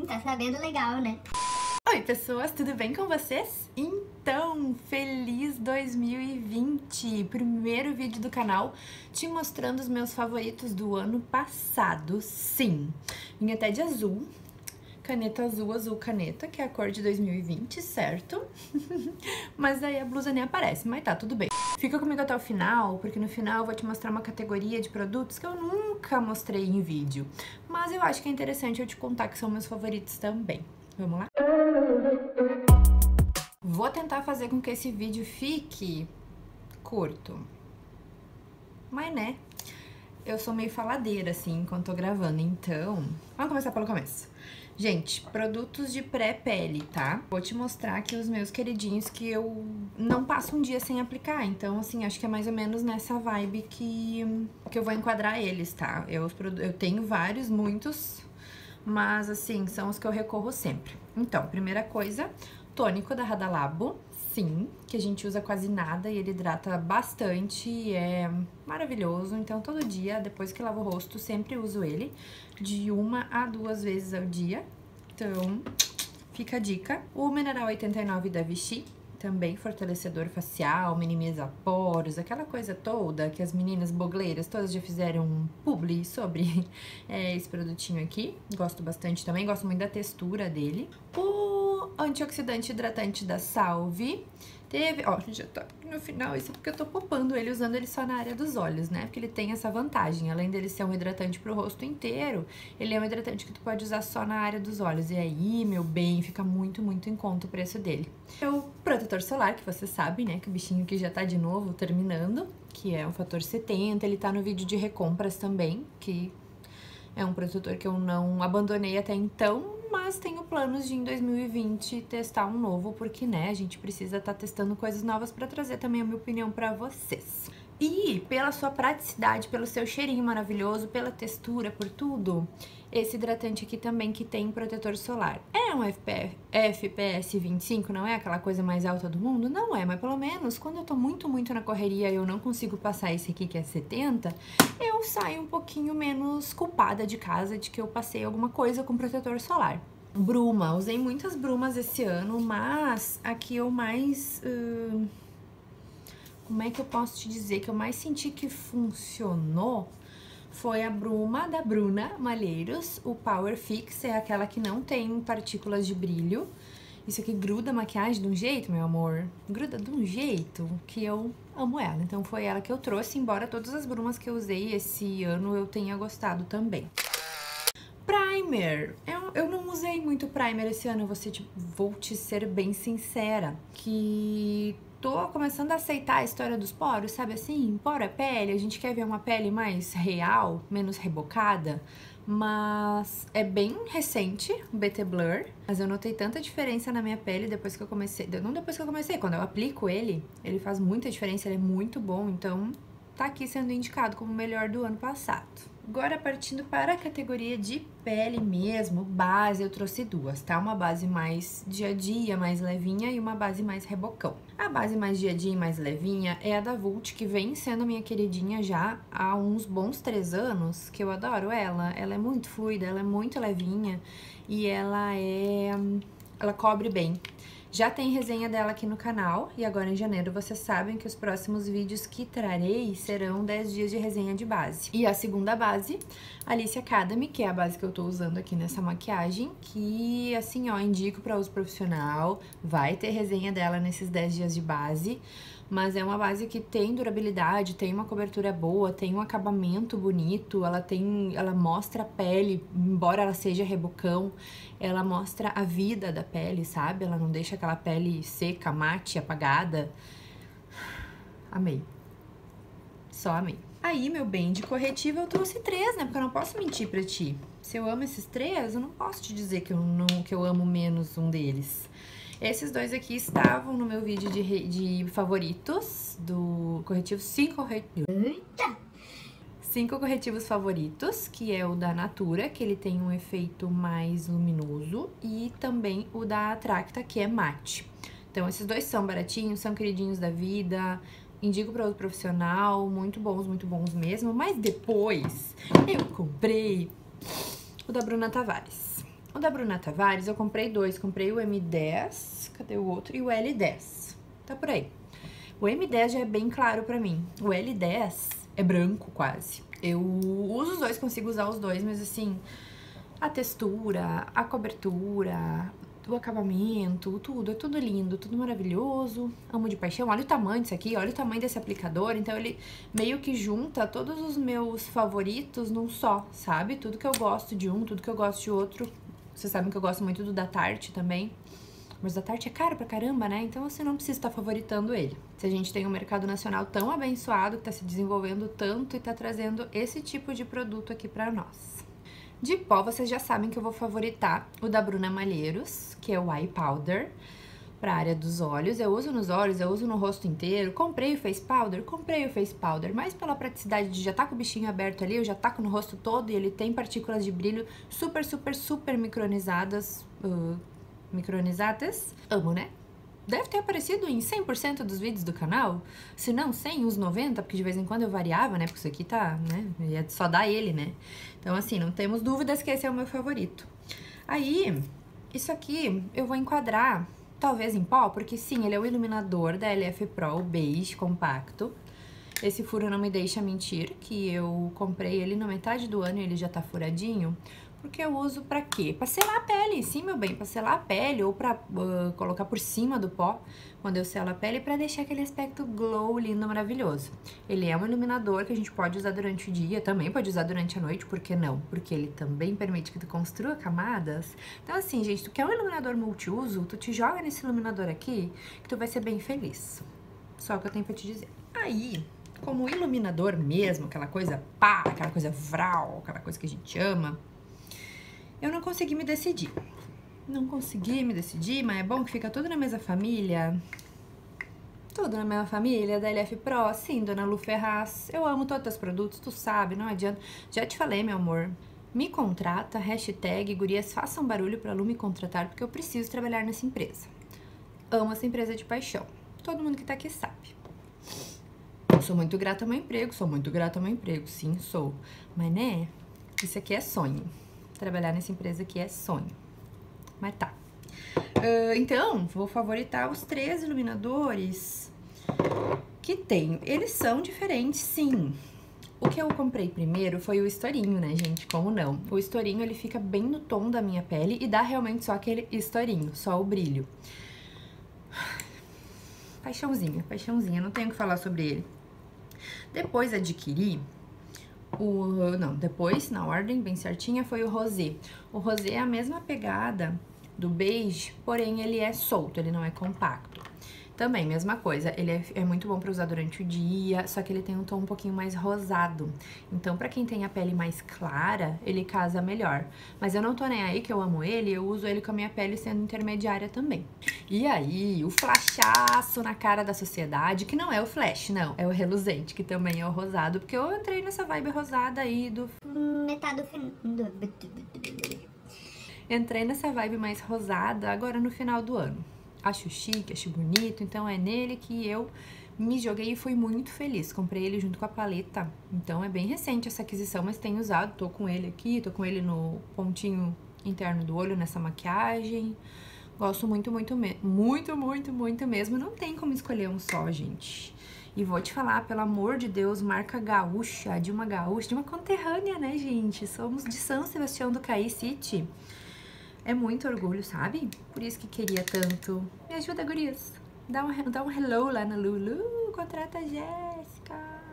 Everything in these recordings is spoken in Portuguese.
Tá sabendo legal, né? Oi pessoas, tudo bem com vocês? Então, feliz 2020! Primeiro vídeo do canal te mostrando os meus favoritos do ano passado. Sim, vim até de azul, caneta azul, azul caneta, que é a cor de 2020, certo? Mas aí a blusa nem aparece, mas tá, tudo bem. Fica comigo até o final, porque no final eu vou te mostrar uma categoria de produtos que eu nunca mostrei em vídeo. Mas eu acho que é interessante eu te contar que são meus favoritos também. Vamos lá? Vou tentar fazer com que esse vídeo fique curto. Mas né, eu sou meio faladeira assim enquanto tô gravando, então... Vamos começar pelo começo. Gente, produtos de pré-pele, tá? Vou te mostrar aqui os meus queridinhos que eu não passo um dia sem aplicar. Então, assim, acho que é mais ou menos nessa vibe que eu vou enquadrar eles, tá? Eu tenho vários, muitos, mas, assim, são os que eu recorro sempre. Então, primeira coisa, tônico da Radalabo. Sim, que a gente usa quase nada e ele hidrata bastante e é maravilhoso. Então, todo dia, depois que lavo o rosto, sempre uso ele de 1 a 2 vezes ao dia. Então, fica a dica. O Mineral 89 da Vichy, também fortalecedor facial, minimiza poros, aquela coisa toda que as meninas bogleiras todas já fizeram um publi sobre esse produtinho aqui. Gosto bastante também, gosto muito da textura dele. O antioxidante hidratante da Salve teve, ó, já tá no final, isso é porque eu tô poupando ele, usando ele só na área dos olhos, né? Porque ele tem essa vantagem, além dele ser um hidratante pro rosto inteiro, ele é um hidratante que tu pode usar só na área dos olhos. E aí, meu bem, fica muito, muito em conta o preço dele. É o protetor solar, que você sabe, né? Que o bichinho aqui já tá de novo terminando, que é o fator 70, ele tá no vídeo de recompras também, que é um protetor que eu não abandonei até então, mas tenho planos de em 2020 testar um novo, porque, né, a gente precisa estar testando coisas novas pra trazer também a minha opinião pra vocês. E pela sua praticidade, pelo seu cheirinho maravilhoso, pela textura, por tudo, esse hidratante aqui também que tem protetor solar. É um FPS 25, não é aquela coisa mais alta do mundo? Não é, mas pelo menos quando eu tô muito na correria e eu não consigo passar esse aqui que é 70, eu saio um pouquinho menos culpada de casa de que eu passei alguma coisa com protetor solar. Bruma, usei muitas brumas esse ano, mas aqui eu mais... como é que eu posso te dizer que eu mais senti que funcionou foi a bruma da Bruna Malheiros. O Power Fix é aquela que não tem partículas de brilho. Isso aqui gruda a maquiagem de um jeito, meu amor. Gruda de um jeito que eu amo ela. Então foi ela que eu trouxe, embora todas as brumas que eu usei esse ano eu tenha gostado também. Primer. Eu não usei muito primer esse ano, vou te ser bem sincera. Que... tô começando a aceitar a história dos poros, sabe assim? Poro é pele, a gente quer ver uma pele mais real, menos rebocada, mas é bem recente o BT Blur, mas eu notei tanta diferença na minha pele depois que eu comecei, não depois que eu comecei, quando eu aplico ele faz muita diferença, ele é muito bom, então tá aqui sendo indicado como o melhor do ano passado. Agora, partindo para a categoria de pele mesmo, base, eu trouxe duas, tá? Uma base mais dia a dia, mais levinha, e uma base mais rebocão. A base mais dia a dia e mais levinha é a da Vult, que vem sendo minha queridinha já há uns bons 3 anos, que eu adoro ela. Ela é muito fluida, ela é muito levinha e ela cobre bem. Já tem resenha dela aqui no canal, e agora em janeiro vocês sabem que os próximos vídeos que trarei serão 10 dias de resenha de base. E a segunda base, Alice Academy, que é a base que eu tô usando aqui nessa maquiagem, que assim, ó, indico pra uso profissional, vai ter resenha dela nesses 10 dias de base, mas é uma base que tem durabilidade, tem uma cobertura boa, tem um acabamento bonito, ela mostra a pele, embora ela seja rebocão, ela mostra a vida da pele, sabe? Ela não deixa aquela pele seca, mate, apagada. Amei. Só amei. Aí, meu bem, de corretivo eu trouxe 3, né? Porque eu não posso mentir pra ti. Se eu amo esses 3, eu não posso te dizer que eu amo menos um deles. Esses dois aqui estavam no meu vídeo de favoritos do corretivo 5 corretivos. Eita! 5 corretivos favoritos, que é o da Natura, que ele tem um efeito mais luminoso, e também o da Tracta, que é mate. Então, esses dois são baratinhos, são queridinhos da vida, indico para uso profissional, muito bons mesmo. Mas depois eu comprei o da Bruna Tavares. O da Bruna Tavares eu comprei dois, comprei o M10, cadê o outro? E o L10, tá por aí. O M10 já é bem claro pra mim, o L10 é branco quase. Eu uso os dois, consigo usar os dois, mas assim, a textura, a cobertura, o acabamento, tudo, é tudo lindo, tudo maravilhoso, amo de paixão. Olha o tamanho disso aqui, olha o tamanho desse aplicador, então ele meio que junta todos os meus favoritos num só, sabe? Tudo que eu gosto de um, tudo que eu gosto de outro. Vocês sabem que eu gosto muito do da Tarte também, mas o da Tarte é caro pra caramba, né? Então você não precisa estar favoritando ele. Se a gente tem um mercado nacional tão abençoado, que tá se desenvolvendo tanto e tá trazendo esse tipo de produto aqui pra nós. De pó, vocês já sabem que eu vou favoritar o da Bruna Malheiros, que é o Eye Powder, pra área dos olhos. Eu uso nos olhos, eu uso no rosto inteiro. Comprei o Face Powder, mas pela praticidade de já tá com o bichinho aberto ali, eu já taco no rosto todo e ele tem partículas de brilho super, super, super micronizadas. Micronizadas? Amo, né? Deve ter aparecido em 100% dos vídeos do canal, se não 100, uns 90, porque de vez em quando eu variava, né, porque isso aqui tá, né, ia só dar ele, né. Então, assim, não temos dúvidas que esse é o meu favorito. Aí, isso aqui eu vou enquadrar, talvez em pó, porque sim, ele é o iluminador da LF Pro, o beige compacto. Esse furo não me deixa mentir, que eu comprei ele na metade do ano e ele já tá furadinho. Porque eu uso pra quê? Pra selar a pele, sim, meu bem, pra selar a pele ou pra colocar por cima do pó, quando eu selo a pele, pra deixar aquele aspecto glow lindo, maravilhoso. Ele é um iluminador que a gente pode usar durante o dia, também pode usar durante a noite, por que não? Porque ele também permite que tu construa camadas. Então assim, gente, tu quer um iluminador multiuso, tu te joga nesse iluminador aqui, que tu vai ser bem feliz. Só o que eu tenho pra te dizer. Aí, como iluminador mesmo, aquela coisa pá, aquela coisa vral, aquela coisa que a gente ama, eu não consegui me decidir. Não consegui me decidir, mas é bom que fica tudo na mesma família. Tudo na mesma família, da LF Pro, sim, Dona Lu Ferraz. Eu amo todos os produtos, tu sabe, não adianta. Já te falei, meu amor. Me contrata, hashtag, gurias, façam barulho pra Lu me contratar, porque eu preciso trabalhar nessa empresa. Amo essa empresa de paixão. Todo mundo que tá aqui sabe. Sou muito grata ao meu emprego, sim, sou. Mas, né, isso aqui é sonho. Trabalhar nessa empresa aqui é sonho. Mas tá. Então, vou favoritar os 3 iluminadores que tem. Eles são diferentes, sim. O que eu comprei primeiro foi o estourinho, né, gente? Como não? O estourinho, ele fica bem no tom da minha pele e dá realmente só aquele estourinho, só o brilho. Paixãozinha, não tenho o que falar sobre ele. Depois adquiri depois, na ordem bem certinha, foi o rosé. O rosé é a mesma pegada do beige, porém ele é solto, ele não é compacto. Também, mesma coisa, ele é muito bom pra usar durante o dia, só que ele tem um tom um pouquinho mais rosado. Então, pra quem tem a pele mais clara, ele casa melhor. Mas eu não tô nem aí que eu amo ele, eu uso ele com a minha pele sendo intermediária também. E aí, o flashaço na cara da sociedade, que não é o flash, não, é o reluzente, que também é o rosado, porque eu entrei nessa vibe rosada aí do... Entrei nessa vibe mais rosada agora no final do ano. Acho chique, acho bonito, então é nele que eu me joguei e fui muito feliz. Comprei ele junto com a paleta, então é bem recente essa aquisição, mas tenho usado, tô com ele aqui, tô com ele no pontinho interno do olho, nessa maquiagem. Gosto muito, muito mesmo. Não tem como escolher um só, gente. E vou te falar, pelo amor de Deus, marca gaúcha, de uma conterrânea, né, gente? Somos de São Sebastião do Caí City. É muito orgulho, sabe? Por isso que queria tanto. Me ajuda, gurias. Dá um hello lá na Lulu. Contrata a Jéssica.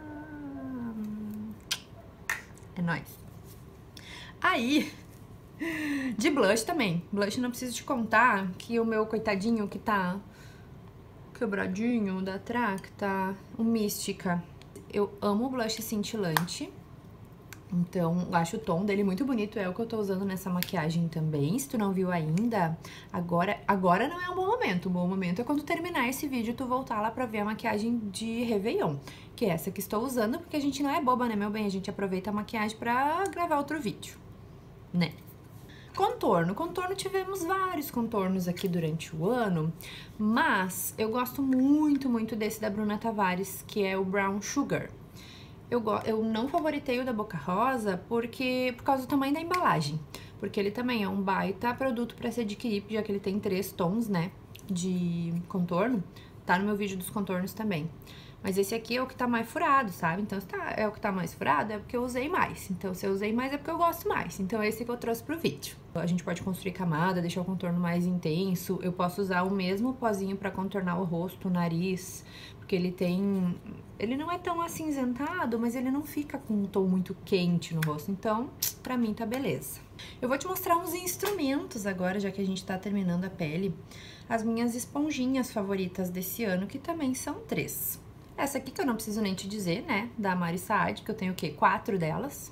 É nóis. Aí, de blush também. Blush não preciso te contar que o meu coitadinho que tá quebradinho da Tracta, o Mística. Eu amo o blush cintilante. Então, eu acho o tom dele muito bonito, é o que eu tô usando nessa maquiagem também. Se tu não viu ainda, agora não é um bom momento. O bom momento é quando terminar esse vídeo, tu voltar lá pra ver a maquiagem de Réveillon, que é essa que estou usando, porque a gente não é boba, né, meu bem? A gente aproveita a maquiagem pra gravar outro vídeo, né? Contorno. Contorno, tivemos vários contornos aqui durante o ano, mas eu gosto muito desse da Bruna Tavares, que é o Brown Sugar. Eu não favoritei o da Boca Rosa por causa do tamanho da embalagem. porque ele também é um baita produto pra se adquirir, já que ele tem 3 tons, né, de contorno. Tá no meu vídeo dos contornos também. Mas esse aqui é o que tá mais furado, sabe? Então, se é o que tá mais furado, é porque eu usei mais. Então, se eu usei mais, é porque eu gosto mais. Então, é esse que eu trouxe pro vídeo. A gente pode construir camada, deixar o contorno mais intenso. Eu posso usar o mesmo pozinho pra contornar o rosto, o nariz. Porque ele tem... Ele não é tão acinzentado, mas ele não fica com um tom muito quente no rosto. Então, pra mim, tá beleza. Eu vou te mostrar uns instrumentos agora, já que a gente tá terminando a pele. As minhas esponjinhas favoritas desse ano, que também são 3. Essa aqui que eu não preciso nem te dizer, né, da Mari Saad, que eu tenho o quê? 4 delas.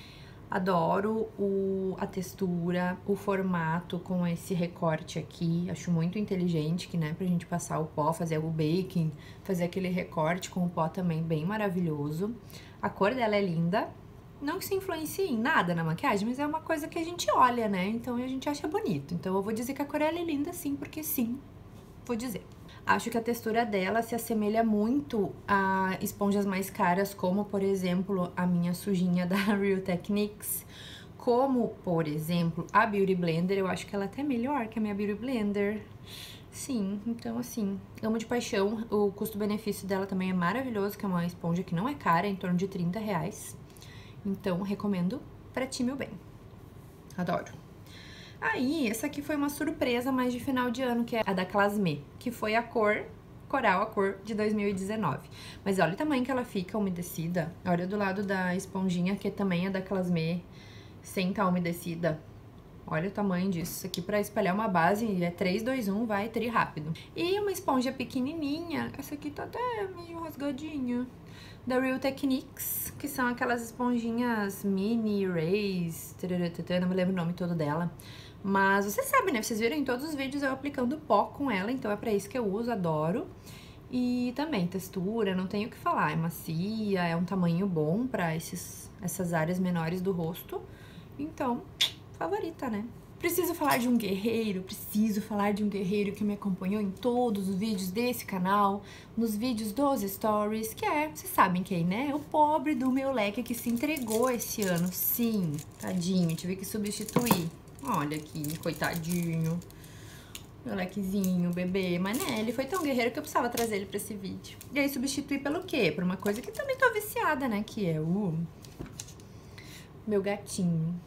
Adoro a textura, o formato com esse recorte aqui, acho muito inteligente, que, né, pra gente passar o pó, fazer o baking, fazer aquele recorte com o pó também bem maravilhoso. A cor dela é linda, não que se influencie em nada na maquiagem, mas é uma coisa que a gente olha, né, então a gente acha bonito. Então eu vou dizer que a cor dela é linda sim, porque sim, vou dizer. Acho que a textura dela se assemelha muito a esponjas mais caras, como, por exemplo, a minha sujinha da Real Techniques. Como, por exemplo, a Beauty Blender. Eu acho que ela é até melhor que a minha Beauty Blender. Sim, então assim, amo de paixão. O custo-benefício dela também é maravilhoso, que é uma esponja que não é cara, é em torno de R$30. Então, recomendo pra ti, meu bem. Adoro. Aí, essa aqui foi uma surpresa mais de final de ano, que é a da Clasmé, que foi a cor Coral, a cor de 2019. Mas olha o tamanho que ela fica umedecida. Olha do lado da esponjinha, que também é da Clasmé, sem estar umedecida. Olha o tamanho disso. Isso aqui pra espalhar uma base é 3, 2, 1, vai tri rápido. E uma esponja pequenininha, essa aqui tá até meio rasgadinha, da Real Techniques, que são aquelas esponjinhas mini, rays, não me lembro o nome todo dela. Mas você sabe, né? Vocês viram em todos os vídeos eu aplicando pó com ela, então é pra isso que eu uso, adoro. E também textura, não tenho o que falar, é macia, é um tamanho bom pra essas áreas menores do rosto. Então, favorita, né? Preciso falar de um guerreiro que me acompanhou em todos os vídeos desse canal, nos vídeos dos stories, que é, vocês sabem quem, né? O pobre do meu leque que se entregou esse ano. Sim, tadinho, tive que substituir. Olha aqui, coitadinho. Meu lequezinho, bebê. Mas, né, ele foi tão guerreiro que eu precisava trazer ele pra esse vídeo. E aí, substituir pelo quê? Por uma coisa que também tô viciada, né? Que é o meu gatinho.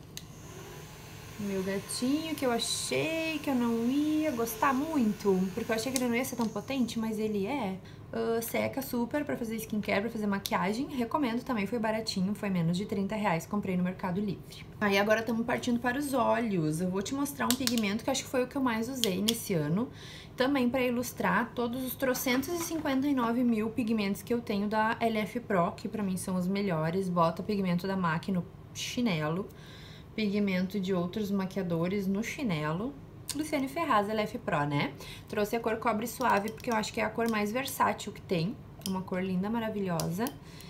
Meu gatinho, que eu achei que eu não ia gostar muito, porque eu achei que ele não ia ser tão potente, mas ele é. Seca super pra fazer skincare, pra fazer maquiagem. Recomendo também, foi baratinho, foi menos de R$30, comprei no Mercado Livre. Aí agora estamos partindo para os olhos. Eu vou te mostrar um pigmento que acho que foi o que eu mais usei nesse ano. Também pra ilustrar todos os 359 mil pigmentos que eu tenho da LF Pro, que pra mim são os melhores. Bota pigmento da MAC no chinelo, pigmento de outros maquiadores no chinelo. Luciane Ferraz, LF Pro, né? Trouxe a cor Cobre Suave, porque eu acho que é a cor mais versátil que tem. Uma cor linda, maravilhosa.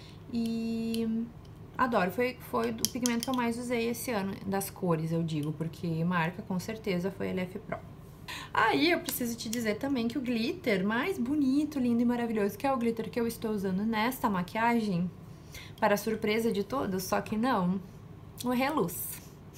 E adoro. Foi o pigmento que eu mais usei esse ano, das cores, eu digo, porque marca, com certeza, foi LF Pro. Aí, eu preciso te dizer também que o glitter mais bonito, lindo e maravilhoso, que é o glitter que eu estou usando nesta maquiagem, para surpresa de todos, só que não, o Reluz,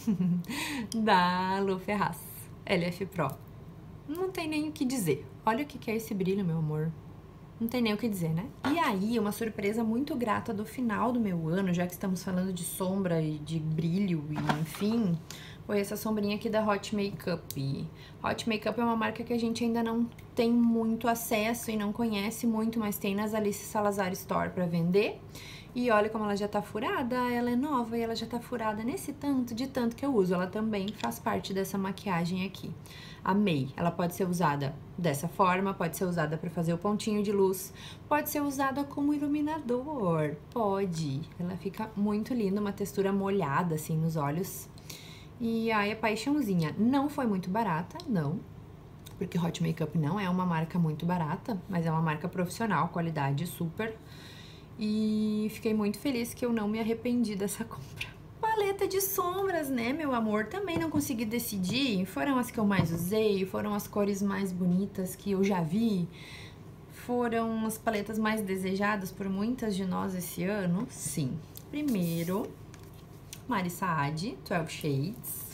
da Lu Ferraz, LF Pro. Não tem nem o que dizer. Olha o que é esse brilho, meu amor. Não tem nem o que dizer, né? E aí, uma surpresa muito grata do final do meu ano, já que estamos falando de sombra e de brilho e enfim, foi essa sombrinha aqui da Hot Makeup. Hot Makeup é uma marca que a gente ainda não tem muito acesso e não conhece muito, mas tem nas Alice Salazar Store pra vender. E olha como ela já tá furada, ela é nova e ela já tá furada nesse tanto, de tanto que eu uso. Ela também faz parte dessa maquiagem aqui. Amei. Ela pode ser usada dessa forma, pode ser usada pra fazer o pontinho de luz, pode ser usada como iluminador, pode. Ela fica muito linda, uma textura molhada assim nos olhos. E aí, a paixãozinha. Não foi muito barata, não, porque Hot Makeup não é uma marca muito barata, mas é uma marca profissional, qualidade super. E fiquei muito feliz que eu não me arrependi dessa compra. Paleta de sombras, né, meu amor? Também não consegui decidir. Foram as que eu mais usei, foram as cores mais bonitas que eu já vi. Foram as paletas mais desejadas por muitas de nós esse ano? Sim. Primeiro, Mari Saad, 12 Shades.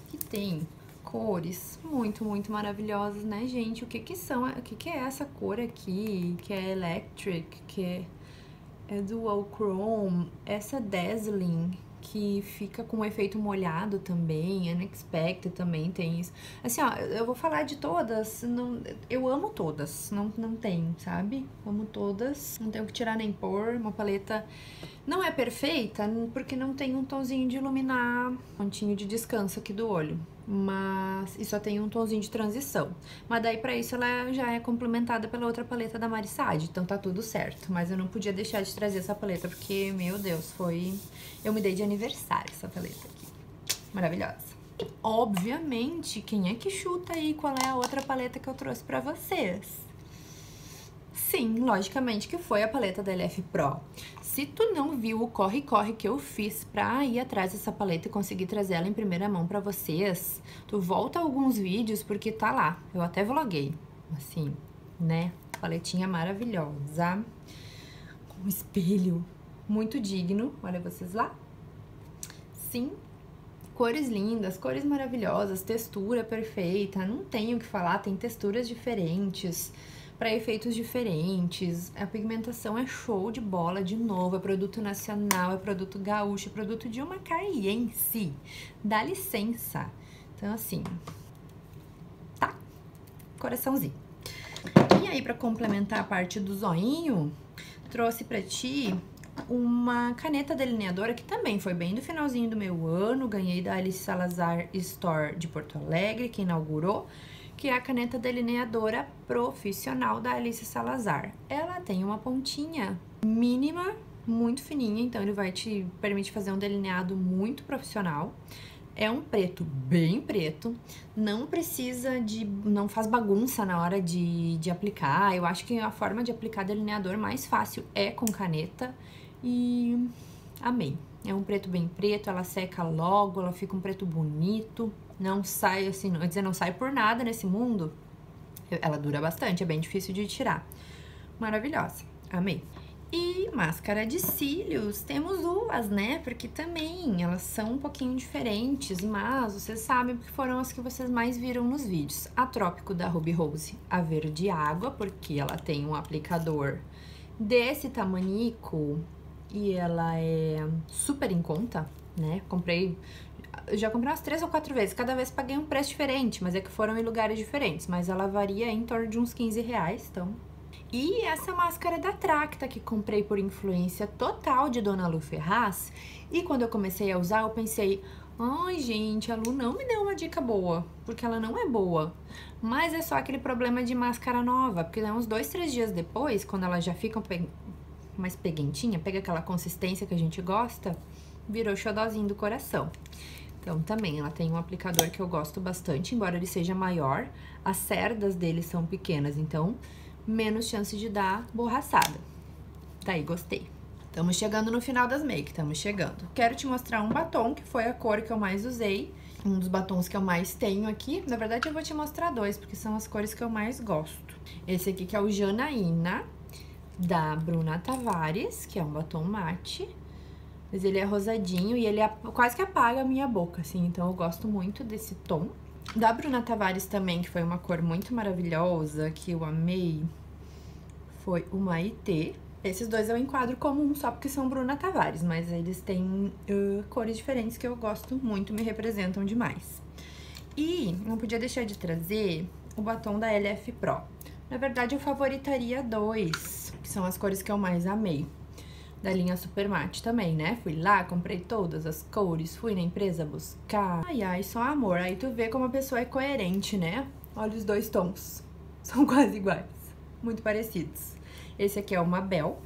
que tem cores muito, muito maravilhosas, né, gente? O que que são? O que que é essa cor aqui? Que é Electric, que é Dual Chrome, essa Dazzling, que fica com um efeito molhado também, Unexpected também tem isso. Assim, ó, eu vou falar de todas, não, eu amo todas, não tem, sabe? Amo todas, não tenho que tirar nem pôr, uma paleta não é perfeita, porque não tem um tonzinho de iluminar, pontinho de descanso aqui do olho. Mas, e só tem um tonzinho de transição. Mas daí pra isso ela já é complementada pela outra paleta da Marissade, então tá tudo certo. Mas eu não podia deixar de trazer essa paleta, porque, meu Deus, eu me dei de aniversário essa paleta aqui. Maravilhosa. E, obviamente, quem é que chuta aí qual é a outra paleta que eu trouxe pra vocês? Sim, logicamente que foi a paleta da LF Pro. Se tu não viu o corre-corre que eu fiz pra ir atrás dessa paleta e conseguir trazer ela em primeira mão pra vocês, tu volta alguns vídeos porque tá lá. Eu até vloguei, assim, né? Paletinha maravilhosa, com espelho muito digno. Olha vocês lá. Sim, cores lindas, cores maravilhosas, textura perfeita, não tenho o que falar, tem texturas diferentes, para efeitos diferentes, a pigmentação é show de bola, de novo, é produto nacional, é produto gaúcho, é produto de uma caiense, dá licença. Então, assim, tá? Coraçãozinho. E aí, para complementar a parte do zoinho, trouxe pra ti uma caneta delineadora que também foi bem do finalzinho do meu ano, ganhei da Alice Salazar Store de Porto Alegre, que inaugurou, que é a caneta delineadora profissional da Alice Salazar. Ela tem uma pontinha mínima, muito fininha, então ele vai te permitir fazer um delineado muito profissional. É um preto bem preto, não precisa de... não faz bagunça na hora de aplicar. Eu acho que a forma de aplicar delineador mais fácil é com caneta e amei. É um preto bem preto, ela seca logo, ela fica um preto bonito. Não sai assim, não, não sai por nada nesse mundo. Ela dura bastante, é bem difícil de tirar. Maravilhosa, amei. E máscara de cílios, temos duas, né? Porque também elas são um pouquinho diferentes, mas vocês sabem porque foram as que vocês mais viram nos vídeos. A Trópico da Ruby Rose, a verde água, porque ela tem um aplicador desse tamanico e ela é super em conta, né? Já comprei umas 3 ou 4 vezes, cada vez paguei um preço diferente, mas é que foram em lugares diferentes, mas ela varia em torno de uns 15 reais, então... E essa máscara da Tracta, que comprei por influência total de Dona Lu Ferraz, e quando eu comecei a usar, eu pensei, ai gente, a Lu não me deu uma dica boa, porque ela não é boa, mas é só aquele problema de máscara nova, porque uns 2, 3 dias depois, quando ela já fica mais peguentinha, pega aquela consistência que a gente gosta, virou xodózinho do coração. Então, também, ela tem um aplicador que eu gosto bastante, embora ele seja maior, as cerdas dele são pequenas, então, menos chance de dar borraçada. Tá aí, gostei. Estamos chegando no final das make, estamos chegando. Quero te mostrar um batom, que foi a cor que eu mais usei, um dos batons que eu mais tenho aqui. Na verdade, eu vou te mostrar dois, porque são as cores que eu mais gosto. Esse aqui que é o Janaína, da Bruna Tavares, que é um batom mate. Mas ele é rosadinho e ele quase que apaga a minha boca, assim. Então, eu gosto muito desse tom. Da Bruna Tavares também, que foi uma cor muito maravilhosa, que eu amei, foi o Maitê. Esses dois eu enquadro como um só porque são Bruna Tavares, mas eles têm cores diferentes que eu gosto muito, me representam demais. E não podia deixar de trazer o batom da LF Pro. Na verdade, eu favoritaria dois, que são as cores que eu mais amei. Da linha Super Matte também, né? Fui lá, comprei todas as cores, fui na empresa buscar. Ai, ai, só amor. Aí tu vê como a pessoa é coerente, né? Olha os dois tons. São quase iguais. Muito parecidos. Esse aqui é o Mabel.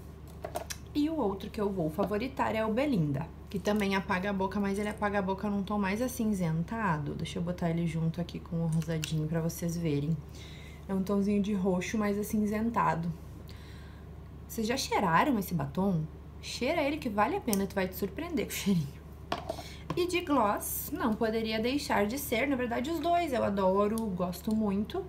E o outro que eu vou favoritar é o Belinda. Que também apaga a boca, mas ele apaga a boca num tom mais acinzentado. Deixa eu botar ele junto aqui com o rosadinho pra vocês verem. É um tomzinho de roxo mais acinzentado. Vocês já cheiraram esse batom? Cheira ele que vale a pena, tu vai te surpreender com o cheirinho. E de gloss, não poderia deixar de ser, na verdade os dois eu adoro, gosto muito.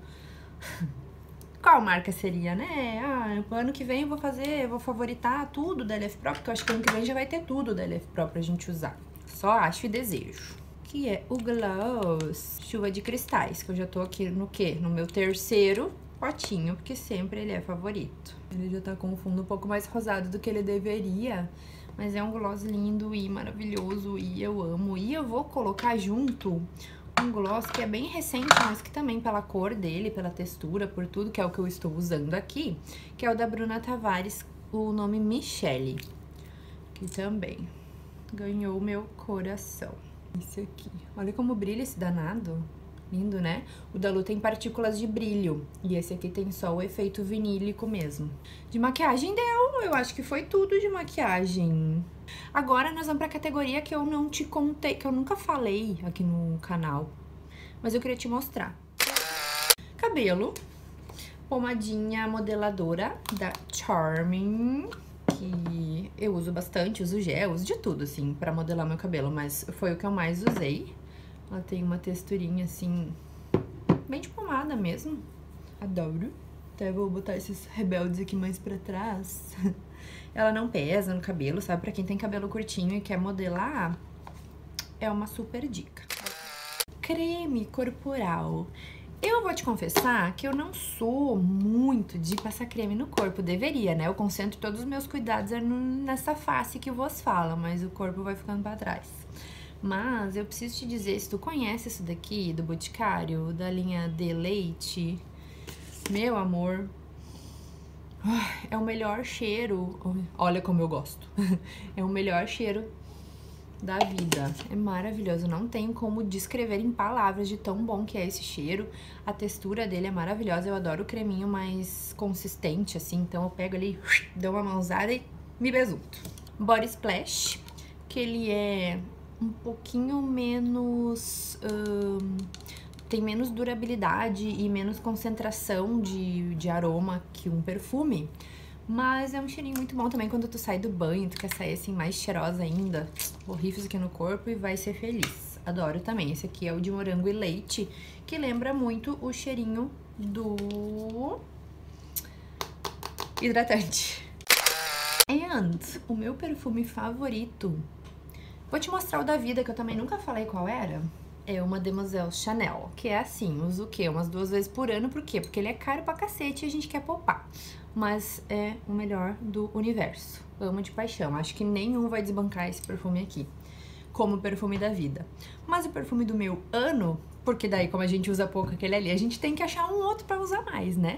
Qual marca seria, né? Ah, ano que vem eu vou favoritar tudo da LF Pro, porque eu acho que ano que vem já vai ter tudo da LF Pro pra gente usar. Só acho e desejo. que é o Gloss Chuva de Cristais, que eu já tô aqui no quê? No meu terceiro potinho, porque sempre ele é favorito. Ele já tá com um fundo um pouco mais rosado do que ele deveria, mas é um gloss lindo e maravilhoso e eu amo. E eu vou colocar junto um gloss que é bem recente, mas que também pela cor dele, pela textura, por tudo, que é o que eu estou usando aqui, que é o da Bruna Tavares, o nome Michelle, que também ganhou meu coração. Esse aqui. Olha como brilha esse danado. Lindo, né? O da Lu tem partículas de brilho. E esse aqui tem só o efeito vinílico mesmo. De maquiagem deu. Eu acho que foi tudo de maquiagem. Agora nós vamos pra categoria que eu não te contei, que eu nunca falei aqui no canal. Mas eu queria te mostrar. Cabelo. Pomadinha modeladora da Charming. Que eu uso bastante, uso gel, uso de tudo, assim, pra modelar meu cabelo. Mas foi o que eu mais usei. Ela tem uma texturinha, assim, bem de pomada mesmo. Adoro. Até vou botar esses rebeldes aqui mais pra trás. Ela não pesa no cabelo, sabe? Pra quem tem cabelo curtinho e quer modelar, é uma super dica. Creme corporal. Eu vou te confessar que eu não sou muito de passar creme no corpo. Deveria, né? Eu concentro todos os meus cuidados nessa face que vos fala, mas o corpo vai ficando pra trás. Mas eu preciso te dizer, se tu conhece isso daqui, do Boticário, da linha de leite, meu amor, é o melhor cheiro. Olha como eu gosto. É o melhor cheiro da vida. É maravilhoso. Não tem como descrever em palavras de tão bom que é esse cheiro. A textura dele é maravilhosa. Eu adoro o creminho mais consistente, assim. Então eu pego ali, dou uma mãozada e me besunto. Body Splash, que ele é um pouquinho menos... tem menos durabilidade e menos concentração de aroma que um perfume. Mas é um cheirinho muito bom também quando tu sai do banho, tu quer sair assim mais cheirosa ainda. Borrifa isso aqui no corpo e vai ser feliz. Adoro também. Esse aqui é o de morango e leite, que lembra muito o cheirinho do hidratante. And o meu perfume favorito, vou te mostrar o da vida, que eu também nunca falei qual era. É uma Mademoiselle Chanel, que é assim, uso o quê? Umas 2 vezes por ano, por quê? Porque ele é caro pra cacete e a gente quer poupar. Mas é o melhor do universo. Amo de paixão. Acho que nenhum vai desbancar esse perfume aqui, como o perfume da vida. Mas o perfume do meu ano, porque daí como a gente usa pouco aquele ali, a gente tem que achar um outro pra usar mais, né?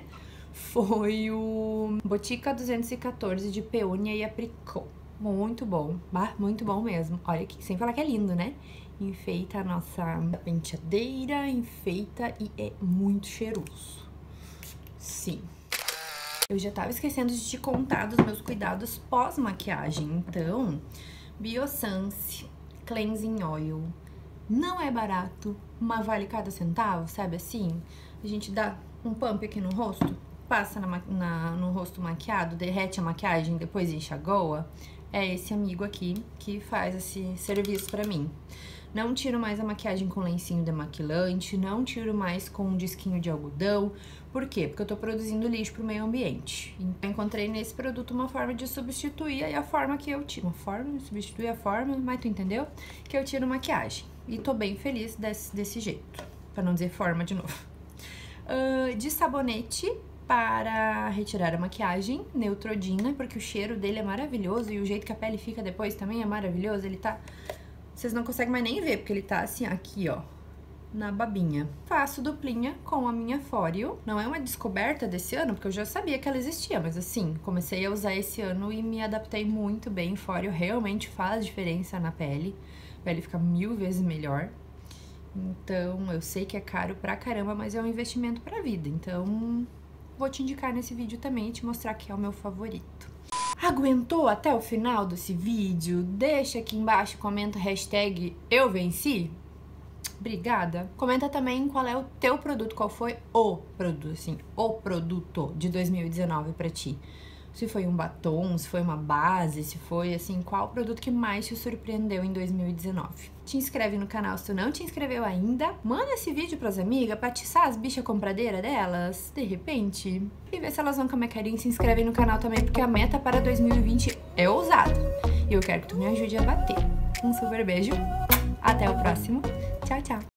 Foi o Botica 214 de Peônia e Apricot. Muito bom mesmo. Olha aqui, sem falar que é lindo, né? Enfeita a nossa penteadeira, enfeita e é muito cheiroso. Sim. Eu já tava esquecendo de te contar dos meus cuidados pós-maquiagem. Então, Biossance Cleansing Oil. Não é barato, mas vale cada centavo, sabe assim? A gente dá um pump aqui no rosto, passa no rosto maquiado, derrete a maquiagem, depois enxagoa. É esse amigo aqui que faz esse serviço pra mim. Não tiro mais a maquiagem com lencinho demaquilante, não tiro mais com um disquinho de algodão. Por quê? Porque eu tô produzindo lixo pro meio ambiente. Então, encontrei nesse produto uma forma de substituir a forma que eu tiro. Uma forma de substituir a forma, mas tu entendeu? Que eu tiro maquiagem. E tô bem feliz desse jeito, pra não dizer forma de novo. De sabonete para retirar a maquiagem, Neutrogena, porque o cheiro dele é maravilhoso e o jeito que a pele fica depois também é maravilhoso. Ele tá... Vocês não conseguem mais nem ver, porque ele tá assim, aqui, ó, na babinha. Faço duplinha com a minha Foreo. Não é uma descoberta desse ano, porque eu já sabia que ela existia, mas assim, comecei a usar esse ano e me adaptei muito bem. Foreo realmente faz diferença na pele. A pele fica 1000 vezes melhor. Então, eu sei que é caro pra caramba, mas é um investimento pra vida. Então, vou te indicar nesse vídeo também e te mostrar que é o meu favorito. Aguentou até o final desse vídeo? Deixa aqui embaixo, comenta hashtag eu venci. Obrigada. Comenta também qual é o teu produto, qual foi o produto, assim, o produto de 2019 pra ti. Se foi um batom, se foi uma base, se foi, assim, qual o produto que mais te surpreendeu em 2019. Te inscreve no canal se tu não te inscreveu ainda. Manda esse vídeo pras amigas pra atiçar as bichas compradeiras delas, de repente. E vê se elas vão com a minha carinha e se inscrevem no canal também, porque a meta para 2020 é ousada. E eu quero que tu me ajude a bater. Um super beijo, até o próximo. Tchau, tchau!